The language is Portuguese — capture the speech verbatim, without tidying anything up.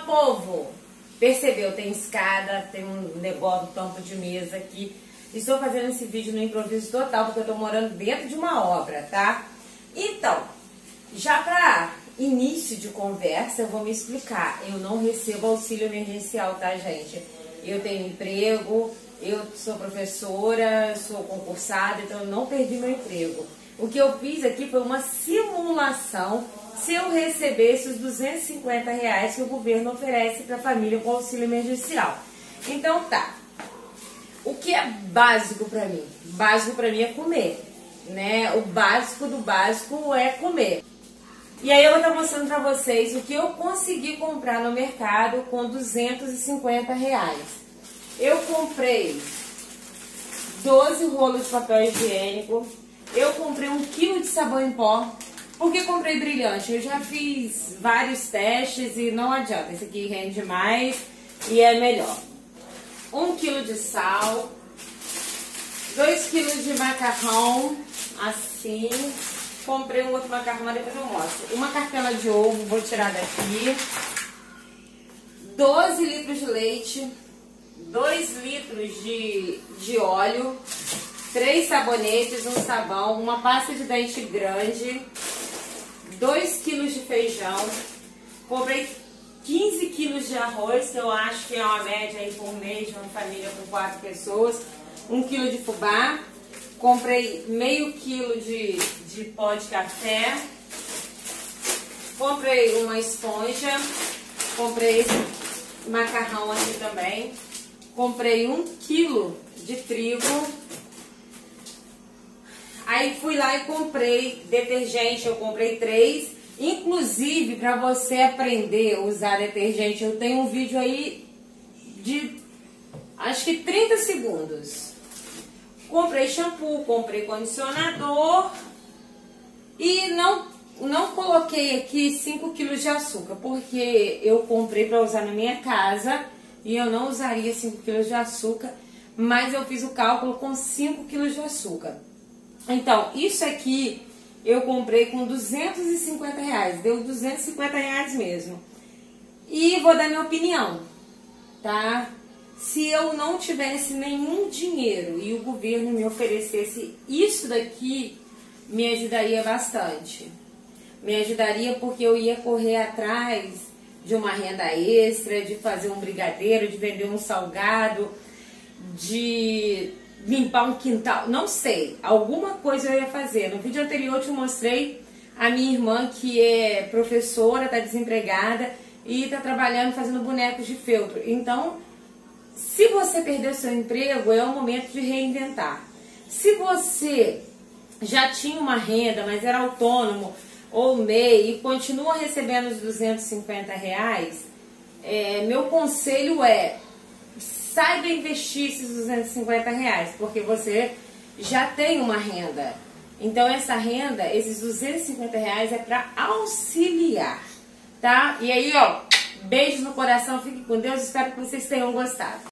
povo! Percebeu, tem escada, tem um negócio, um tampo de mesa aqui. Estou fazendo esse vídeo no improviso total, porque eu estou morando dentro de uma obra, tá? Então, já para início de conversa, eu vou me explicar. Eu não recebo auxílio emergencial, tá, gente? Eu tenho emprego, eu sou professora, sou concursada, então eu não perdi meu emprego. O que eu fiz aqui foi uma simulação se eu recebesse os duzentos e cinquenta reais que o governo oferece para a família com auxílio emergencial. Então tá. O que é básico para mim? Básico para mim é comer, né? O básico do básico é comer. E aí eu vou estar mostrando para vocês o que eu consegui comprar no mercado com duzentos e cinquenta reais. Eu comprei doze rolos de papel higiênico. Eu comprei um quilo de sabão em pó. Por que comprei brilhante? Eu já fiz vários testes e não adianta. Esse aqui rende mais e é melhor. Um quilo de sal. Dois quilos de macarrão. Assim. Comprei um outro macarrão, depois eu mostro. Uma cartela de ovo, vou tirar daqui. doze litros de leite. dois litros de, de óleo. três sabonetes, um sabão, uma pasta de dente grande, dois quilos de feijão, comprei quinze quilos de arroz, que eu acho que é uma média aí por mês de uma família com quatro pessoas, um quilo de fubá, comprei meio quilo de, de pó de café, comprei uma esponja, comprei esse macarrão aqui também, comprei um quilo de trigo. Aí fui lá e comprei detergente, eu comprei três. Inclusive, para você aprender a usar detergente, eu tenho um vídeo aí de acho que trinta segundos. Comprei shampoo, comprei condicionador e não, não coloquei aqui cinco quilos de açúcar, porque eu comprei para usar na minha casa e eu não usaria cinco quilos de açúcar, mas eu fiz o cálculo com cinco quilos de açúcar. Então, isso aqui eu comprei com duzentos e cinquenta reais, deu duzentos e cinquenta reais mesmo. E vou dar minha opinião, tá? Se eu não tivesse nenhum dinheiro e o governo me oferecesse isso daqui, me ajudaria bastante. Me ajudaria porque eu ia correr atrás de uma renda extra, de fazer um brigadeiro, de vender um salgado, de limpar um quintal, não sei, alguma coisa eu ia fazer. No vídeo anterior eu te mostrei a minha irmã que é professora, está desempregada e está trabalhando fazendo bonecos de feltro. Então, se você perdeu seu emprego, é o momento de reinventar. Se você já tinha uma renda, mas era autônomo ou M E I e continua recebendo os duzentos e cinquenta reais, é, meu conselho é: saiba investir esses duzentos e cinquenta reais, porque você já tem uma renda. Então essa renda, esses duzentos e cinquenta reais é para auxiliar, tá? E aí, ó, beijo no coração, fique com Deus, espero que vocês tenham gostado.